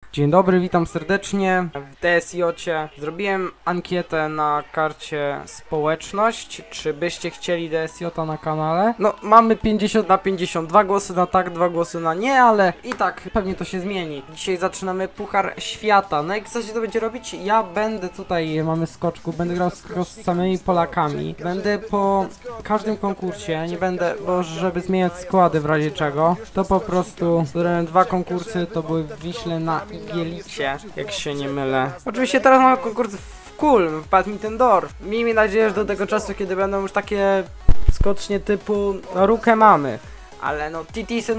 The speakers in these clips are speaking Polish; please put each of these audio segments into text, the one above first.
Dzień dobry, witam serdecznie w DSJ-cie. Zrobiłem ankietę na karcie społeczność, czy byście chcieli DSJ-a na kanale. No, mamy 50 na 50, 2 głosy na tak, 2 głosy na nie, ale i tak pewnie to się zmieni. Dzisiaj zaczynamy Puchar Świata. No i co się to będzie robić? Ja będę tutaj, mamy skoczku, będę grał z samymi Polakami. Będę po każdym konkursie, nie będę, bo żeby zmieniać składy w razie czego, to po prostu zrobiłem 2 konkursy, to były w Wiśle na Igielicie, jak się nie mylę. Oczywiście teraz mamy konkurs w Kulm, w Badmintendorf. Miejmy nadzieję, że do tego czasu, kiedy będą już takie skocznie typu, no Rukę mamy. Ale no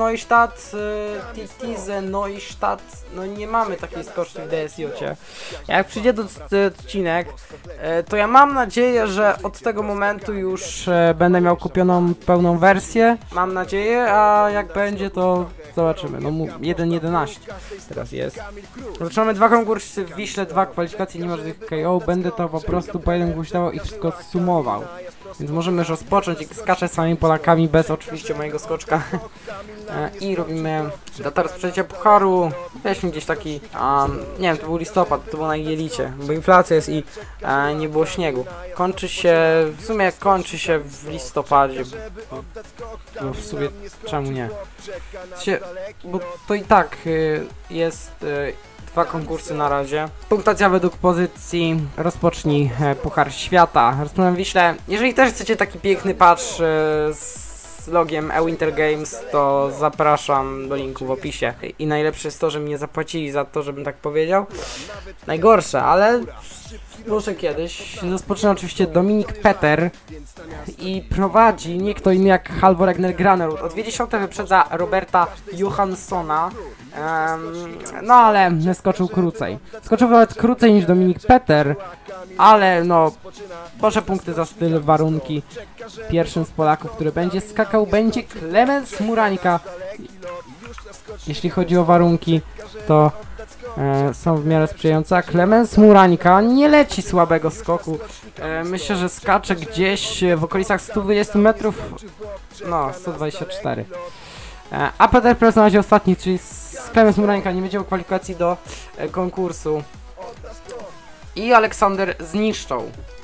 Titise Neustadt, no nie mamy takiej skoczni w DSJ-cie. Jak przyjdzie do odcinek, to ja mam nadzieję, że od tego momentu już będę miał kupioną pełną wersję. Mam nadzieję, a jak będzie, to zobaczymy. No 1.11 teraz jest. Zaczynamy 2 konkursy w Wiśle, 2 kwalifikacje niemożliwych KO. Będę to po prostu po jednym głośniał i wszystko sumował. Więc możemy już rozpocząć i skaczę z samymi Polakami, bez oczywiście mojego skoczka. I robimy datę rozpoczęcia pucharu. Weźmy gdzieś taki, nie wiem, to był listopad, to było na Igielicie, bo inflacja jest i nie było śniegu. Kończy się, w sumie kończy się w listopadzie. No w sumie, czemu nie? Bo to i tak jest 2 konkursy na razie. Punktacja według pozycji. Rozpocznij Puchar Świata. Rozpoczynam Wiśle. Jeżeli też chcecie taki piękny patch z logiem Winter Games, to zapraszam do linku w opisie. I najlepsze jest to, że mnie zapłacili za to, żebym tak powiedział. Najgorsze, ale może kiedyś. Rozpoczyna oczywiście Dominik Peter i prowadzi nie kto inny jak Halvor Egner Granerud. O 20 wyprzedza Roberta Johanssona. No ale skoczył krócej. Skoczył nawet krócej niż Dominik Peter, ale no proszę punkty za styl, warunki. Pierwszym z Polaków, który będzie skakał, będzie Klemens Murańka. Jeśli chodzi o warunki, to są w miarę sprzyjające, a Klemens Murańka nie leci słabego skoku. Myślę, że skacze gdzieś w okolicach 120 metrów, no 124. A Peter Press na razie ostatni, czyli Klemens Murańka nie będzie miał kwalifikacji do konkursu. I Aleksander zniszczą.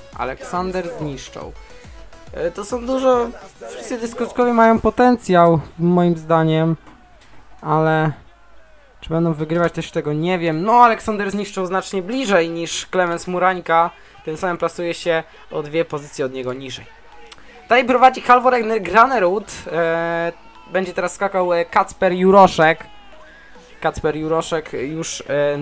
To są dużo, wszyscy dyskoczkowie mają potencjał, moim zdaniem, ale czy będą wygrywać, też tego nie wiem. No, Aleksander zniszczył znacznie bliżej niż Klemens Murańka, tym samym plasuje się o 2 pozycje od niego niżej. Dalej prowadzi Halvor Egner Granerud, będzie teraz skakał Kacper Juroszek. Kacper Juroszek już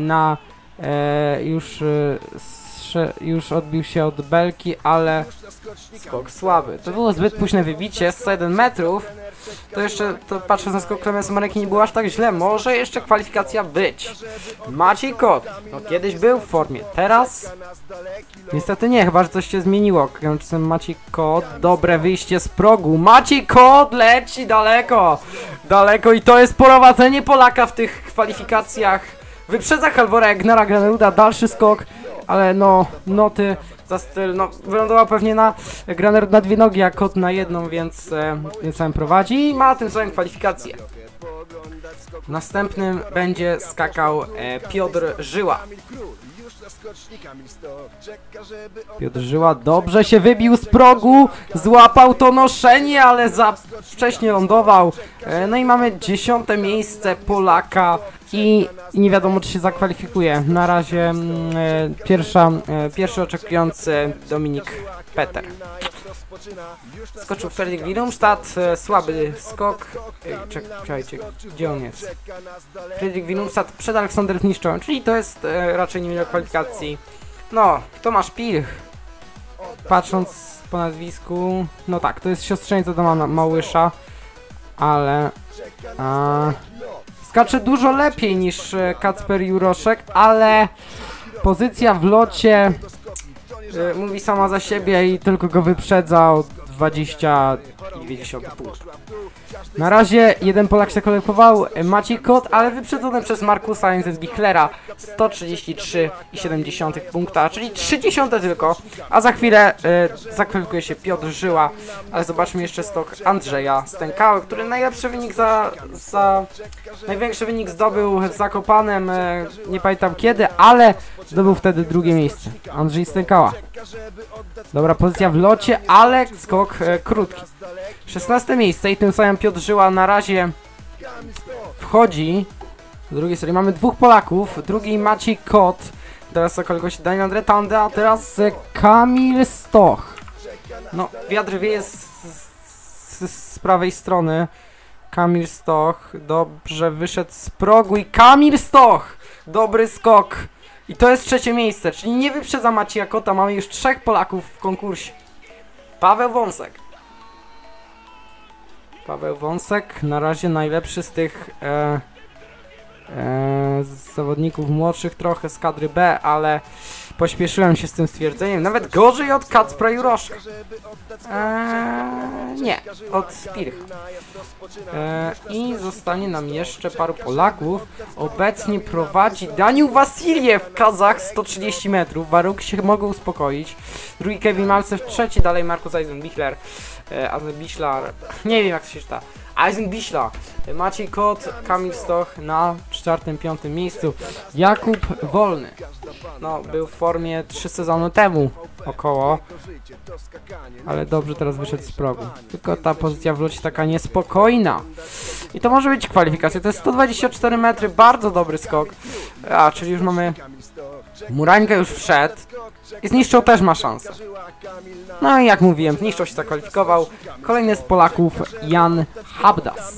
już odbił się od belki, ale skok słaby. To było zbyt późne wybicie, 101 metrów. To jeszcze, to patrząc na skok Klemensa Murańki, nie było aż tak źle. Może jeszcze kwalifikacja być. Maciej Kot, no kiedyś był w formie, teraz niestety nie, chyba że coś się zmieniło. Maciej Kot, dobre wyjście z progu. Maciej Kot leci daleko i to jest prowadzenie Polaka w tych kwalifikacjach. Wyprzedza Halvora Egnera Graneruda, dalszy skok, ale no, noty za styl, no wylądował pewnie na Granerud na 2 nogi, a Kot na 1, więc sam prowadzi i ma tym samym kwalifikację. Następnym będzie skakał Piotr Żyła. Piotr Żyła dobrze się wybił z progu, złapał to noszenie, ale za wcześnie lądował. No i mamy 10. miejsce Polaka i nie wiadomo, czy się zakwalifikuje. Na razie pierwszy oczekujący Dominik Peter. Skoczył Fredrik Willumstad, słaby skok. Czekajcie, gdzie on jest? Fredrik Willumstad przed Aleksander zniszczą, czyli to jest raczej nie miał kwalifikacji. No, Tomasz Pilch, patrząc po nazwisku, no tak, to jest siostrzeniec Adama Małysza, ale skacze dużo lepiej niż Kacper Juroszek, ale pozycja w locie mówi sama za siebie i tylko go wyprzedza o 20,2 punktu. Na razie jeden Polak się kwalifikował, Maciej Kot, ale wyprzedzony przez Markusa Bichlera 133,7 punkta, czyli 30 tylko, a za chwilę zakwalifikuje się Piotr Żyła, ale zobaczmy jeszcze stok Andrzeja Stękały, który najlepszy wynik największy wynik zdobył w Zakopanem, nie pamiętam kiedy, ale zdobył wtedy drugie miejsce. Andrzej Stękała. Dobra pozycja w locie, ale skok krótki. 16 miejsce i tym samym Piotr Żyła na razie wchodzi do drugiej serii. Mamy dwóch Polaków, drugi Maciej Kot, teraz około się Daniel Andretande, a teraz Kamil Stoch. No, wiatr wieje z prawej strony. Kamil Stoch dobrze wyszedł z progu i Kamil Stoch! Dobry skok! I to jest trzecie miejsce, czyli nie wyprzedza Macieja Kota, mamy już 3 Polaków w konkursie. Paweł Wąsek. Paweł Wąsek, na razie najlepszy z tych z zawodników młodszych trochę z kadry B, ale pośpieszyłem się z tym stwierdzeniem. Nawet gorzej od Kacpra Juroszka. Nie, od Pircha. I zostanie nam jeszcze paru Polaków. Obecnie prowadzi Daniel Wasiliew, Kazach, 130 metrów. Warunki się mogą uspokoić. Drugi Kevin Malcew, trzeci dalej Markus Bichler. Nie wiem jak to się czyta. Eisenbichler, Maciej Kot, Kamil Stoch na 4., 5. miejscu. Jakub Wolny, no był w formie 3 sezony temu około, ale dobrze teraz wyszedł z progu. Tylko ta pozycja w locie taka niespokojna. I to może być kwalifikacja, to jest 124 metry, bardzo dobry skok. Czyli już mamy Murańkę już wszedł i Zniszczą też ma szansę. No i jak mówiłem, Zniszczą się zakwalifikował. Kolejny z Polaków Jan Habdas.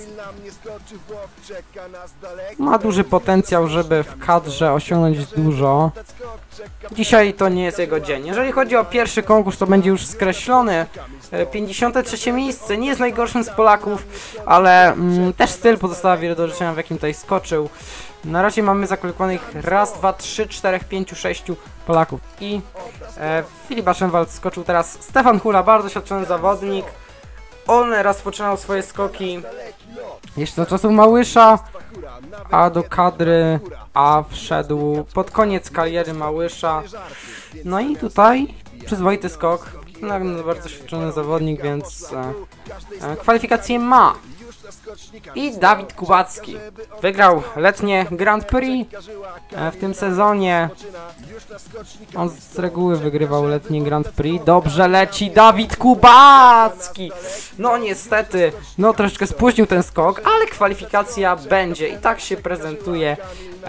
Ma duży potencjał, żeby w kadrze osiągnąć dużo. Dzisiaj to nie jest jego dzień. Jeżeli chodzi o pierwszy konkurs, to będzie już skreślony. 53 miejsce, nie jest najgorszym z Polaków, ale też styl pozostawia wiele do życzenia, w jakim tutaj skoczył. Na razie mamy zakwalifikowanych raz, 2, 3, 4, 5, 6 Polaków. I Filip Aschenwald skoczył teraz. Stefan Hula, bardzo doświadczony zawodnik. On rozpoczynał swoje skoki jeszcze za czasów Małysza, a do kadry A wszedł pod koniec kariery Małysza. No i tutaj przyzwoity skok. No, bardzo doświadczony zawodnik, więc kwalifikacje ma. I Dawid Kubacki wygrał letnie Grand Prix w tym sezonie. On z reguły wygrywał letnie Grand Prix. Dobrze leci Dawid Kubacki. No niestety, no troszeczkę spóźnił ten skok, ale kwalifikacja będzie i tak się prezentuje.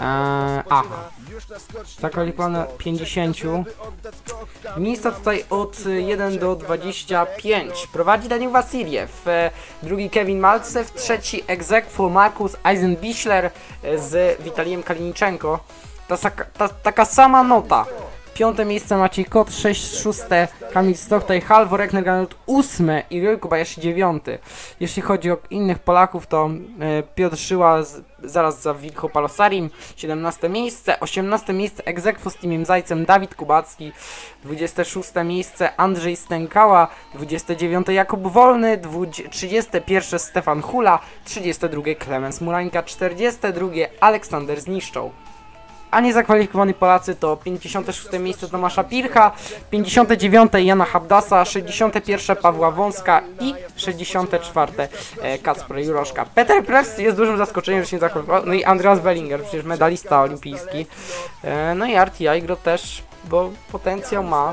Zakwalifikowane 50. Miejsca tutaj od 1 do 25. Prowadzi Daniel Wasiliew, drugi Kevin Malcew, trzeci ex aequo Markus Eisenbichler z Witaliem Kaliniczenko. Taka sama nota. 5. miejsce Maciej Kot, 6. Kamil Stoch, tutaj Halvor Eknerganut 8. i Joj Kubayashi 9. Jeśli chodzi o innych Polaków, to Piotr Żyła zaraz za Wilko Palosarim, 17. miejsce, 18. miejsce ex aequo z Timiem Zajcem Dawid Kubacki, 26. miejsce Andrzej Stękała, 29. Jakub Wolny, 31. Stefan Hula, 32. Klemens Murańka, 42. Aleksander Zniszczą. A niezakwalifikowani Polacy to 56. miejsce Tomasza Pircha, 59. Jana Habdasa, 61. Pawła Wąska i 64. Kacpra Juroszka. Peter Press jest dużym zaskoczeniem, że się nie zakwalifikował. No i Andreas Bellinger, przecież medalista olimpijski. No i RTI Gro też, bo potencjał ma.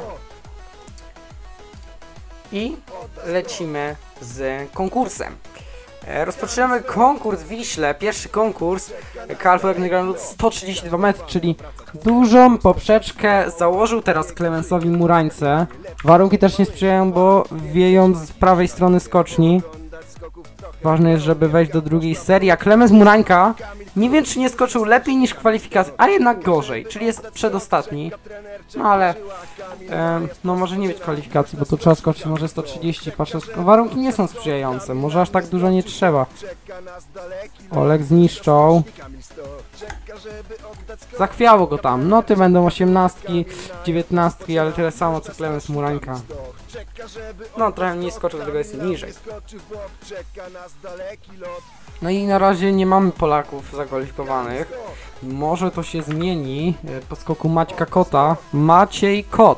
I lecimy z konkursem. Rozpoczynamy konkurs w Wiśle, pierwszy konkurs. Halvor Eknerganut 132 metry, czyli dużą poprzeczkę założył teraz Klemensowi Murańce. Warunki też nie sprzyjają, bo wieją z prawej strony skoczni. Ważne jest, żeby wejść do drugiej serii, a Klemens Murańka nie wiem, czy nie skoczył lepiej niż kwalifikacja, a jednak gorzej, czyli jest przedostatni. No ale no może nie być kwalifikacji, bo tu trzeba skoczyć może 130, patrzę, warunki nie są sprzyjające, może aż tak dużo nie trzeba. Oleg Zniszczą. Zachwiało go tam, noty będą 18, 19, ale tyle samo co Klemens Murańka. No, trochę mniej skoczył, dlatego jest niżej. No i na razie nie mamy Polaków zakwalifikowanych. Może to się zmieni po skoku Maćka Kota. Maciej Kot.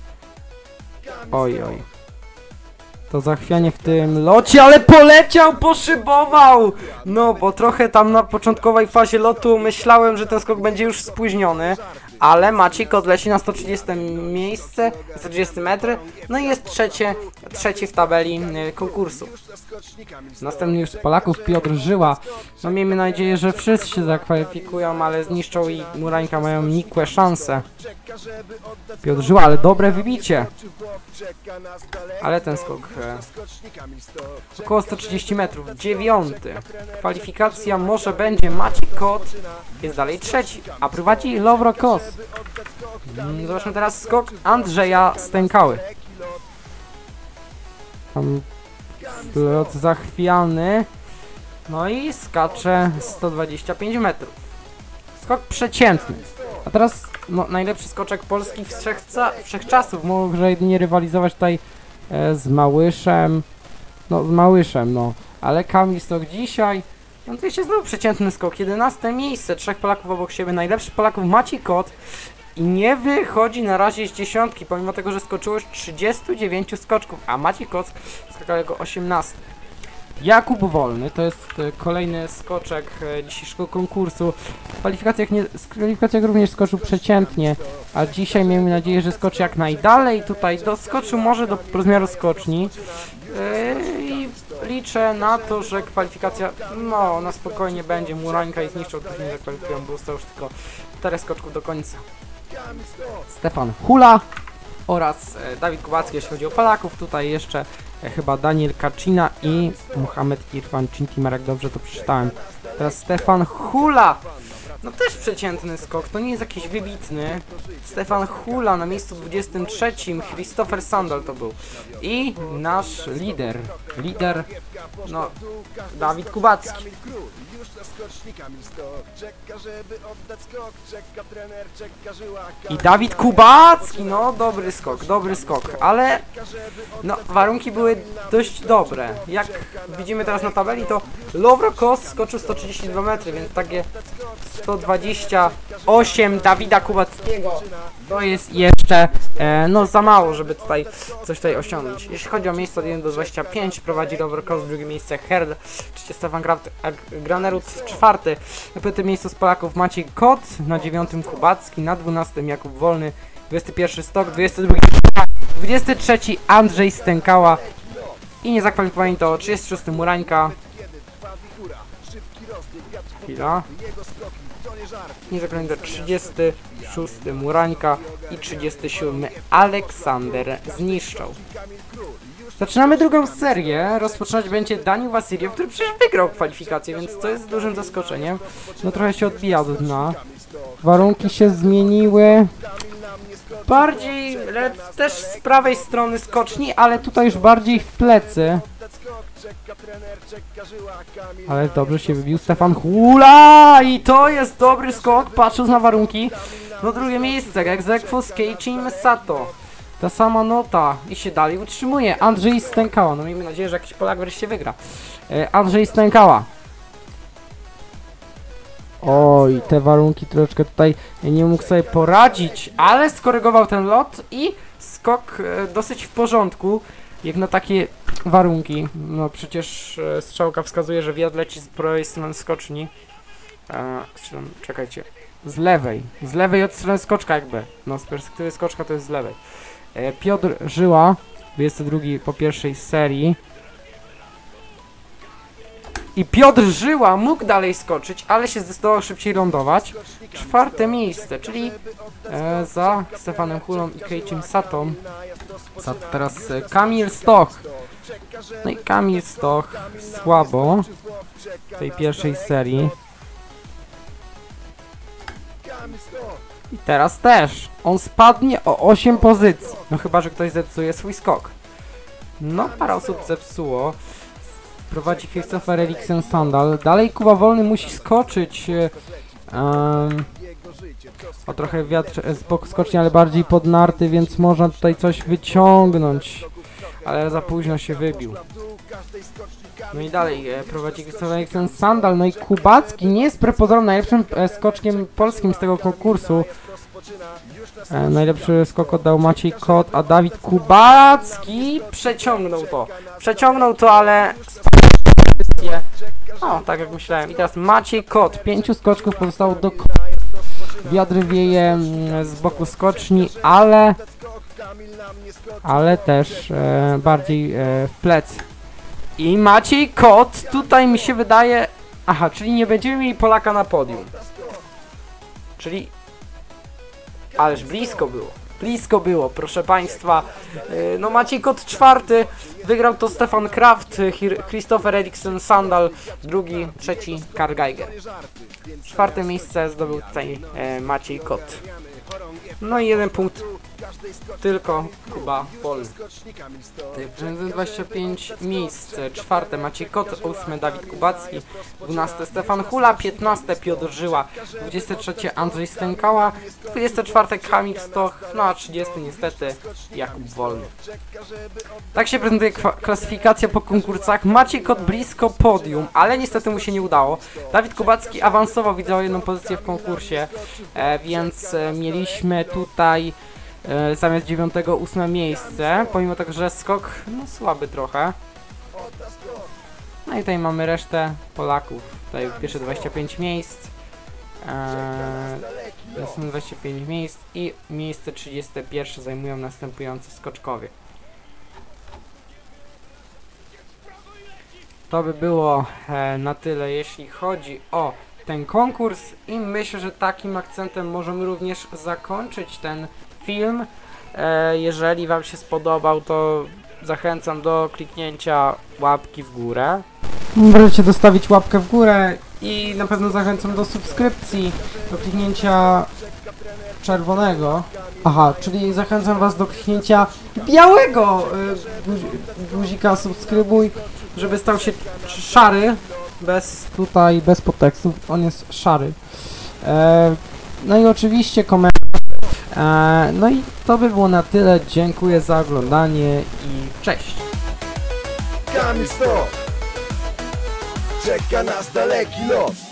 Oj, oj. To zachwianie w tym locie, ale poleciał, poszybował! No, bo trochę tam na początkowej fazie lotu myślałem, że ten skok będzie już spóźniony. Ale Maciej Kot leci na 130 miejsce, 130 metry, no i jest trzeci w tabeli konkursu. Następny już z Polaków Piotr Żyła. No miejmy nadzieję, że wszyscy się zakwalifikują, ale zniszczą i Murańka mają nikłe szanse. Piotr Żyła, ale dobre wybicie. Ale ten skok około 130 metrów, 9. Kwalifikacja może będzie Maciej Kot, jest dalej trzeci, a prowadzi Lowro Kos. Zobaczmy teraz skok Andrzeja Stękały. Lot zachwiany. No i skacze 125 metrów. Skok przeciętny. A teraz no, najlepszy skoczek Polski wszechczasów. Może jedynie rywalizować tutaj z Małyszem. No z Małyszem, no. Ale Kamil Stok dzisiaj. No to jeszcze znowu przeciętny skok. 11 miejsce. 3 Polaków obok siebie. Najlepszy Polaków Maciej Kot. I nie wychodzi na razie z dziesiątki, pomimo tego, że skoczyło już 39 skoczków, a Maciej Kot skakał jako 18. Jakub Wolny, to jest kolejny skoczek dzisiejszego konkursu. W kwalifikacjach również skoczył przeciętnie, a dzisiaj miejmy nadzieję, że skoczy jak najdalej. Tutaj doskoczył może do rozmiaru skoczni. I liczę na to, że kwalifikacja, no na spokojnie będzie. Murańka i zniszczą, to się nie zakwalifikują, bo zostało już tylko 4 skoczków do końca. Stefan Hula oraz Dawid Kubacki, jeśli chodzi o Polaków. Tutaj jeszcze chyba Daniel Kaczyna i Mohamed Irfan Cintimar, jak dobrze to przeczytałem. Teraz Stefan Hula. No też przeciętny skok, to nie jest jakiś wybitny. Stefan Hula na miejscu 23, Christopher Sandal to był. I nasz lider, no Dawid Kubacki. I Dawid Kubacki, no dobry skok, ale no warunki były dość dobre. Jak widzimy teraz na tabeli, to Lowro Kos skoczył 132 metry, więc takie 128 Dawida Kubackiego to jest jeszcze no za mało, żeby tutaj coś osiągnąć. Jeśli chodzi o miejsce od 1 do 25, prowadzi Lowro Kos, w drugie miejsce Herl, trzecie Stefan Granerud, czwarty. Na 5. miejscu z Polaków Maciej Kot, na 9 Kubacki, na 12 Jakub Wolny, 21 Stok, 22 23 Andrzej Stękała i niezakwalifikowani to 36 Murańka. Chwila. Niezakwalifikowani to 36 Murańka i 37 Aleksander Zniszczał. Zaczynamy drugą serię. Rozpoczynać będzie Daniel Wasiliew, który przecież wygrał kwalifikację, więc to jest dużym zaskoczeniem. No trochę się odbija od dna. Warunki się zmieniły. Bardziej, też z prawej strony skoczni, ale tutaj już bardziej w plecy. Ale dobrze się wybił Stefan Hula i to jest dobry skok, patrząc na warunki. No drugie miejsce, Egzekwo z Keiichim Sato. Ta sama nota i się dalej utrzymuje. Andrzej Stękała, no miejmy nadzieję, że jakiś Polak wreszcie wygra. Andrzej Stękała. Oj, te warunki troszeczkę tutaj nie mógł sobie poradzić, ale skorygował ten lot i skok dosyć w porządku, jak na takie warunki. No przecież strzałka wskazuje, że wiatr leci z prawej strony skoczni. Czekajcie, z lewej od strony skoczka jakby. No z perspektywy skoczka to jest z lewej. Piotr Żyła, 22 po pierwszej serii. I Piotr Żyła mógł dalej skoczyć, ale się zdecydował szybciej lądować. 4. miejsce, czyli za Stefanem Hulą i Keiichim Satą. Teraz Kamil Stoch. No i Kamil Stoch słabo w tej pierwszej serii. I teraz też. On spadnie o 8 pozycji. No chyba, że ktoś zepsuje swój skok. No parę osób zepsuło. Prowadzi Christopher Eriksen Sandal. Dalej Kuba Wolny musi skoczyć. O trochę wiatr z boku skoczni, ale bardziej pod narty, więc można tutaj coś wyciągnąć. ale za późno się wybił. No i dalej prowadzi ten Sandal, no i Kubacki nie jest prepozorem najlepszym skoczkiem polskim z tego konkursu. Najlepszy skok oddał Maciej Kot, a Dawid Kubacki przeciągnął to, ale o, tak jak myślałem. I teraz Maciej Kot, 5 skoczków pozostało do wiatr wieje z boku skoczni, ale też bardziej w plecy. I Maciej Kot, tutaj mi się wydaje... Aha, czyli nie będziemy mieli Polaka na podium. Czyli... Ależ blisko było, proszę Państwa. No Maciej Kot 4, wygrał to Stefan Kraft, Christopher Eriksen Sandal, drugi, trzeci Karl Geiger. 4. miejsce zdobył tutaj Maciej Kot. No i 1 punkt tylko Kuba Polny. 25 miejsc, 4 Maciej Kot, 8 Dawid Kubacki, 12 Stefan Hula, 15 Piotr Żyła, 23 Andrzej Stękała, 24 Kamil Stoch, no a 30 niestety Jakub Wolny. Tak się prezentuje klasyfikacja po konkursach. Maciej Kot blisko podium, ale niestety mu się nie udało. Dawid Kubacki awansował, widział jedną pozycję w konkursie, więc mieliśmy tutaj zamiast 9 8 miejsce, pomimo tego, że skok no słaby trochę. No i tutaj mamy resztę Polaków. Tutaj pierwsze 25 miejsc, następne 25 miejsc i miejsce 31 zajmują następujący skoczkowie. To by było na tyle, jeśli chodzi o ten konkurs i myślę, że takim akcentem możemy również zakończyć ten film. Jeżeli Wam się spodobał, to zachęcam do kliknięcia łapki w górę. Możecie zostawić łapkę w górę i na pewno zachęcam do subskrypcji, do kliknięcia czerwonego. Aha, czyli zachęcam Was do kliknięcia białego guzika subskrybuj, żeby stał się szary, bez podtekstów, on jest szary. No i oczywiście komentarz. No i to by było na tyle. Dziękuję za oglądanie i cześć. Kamil Stoch, czeka nas daleki los.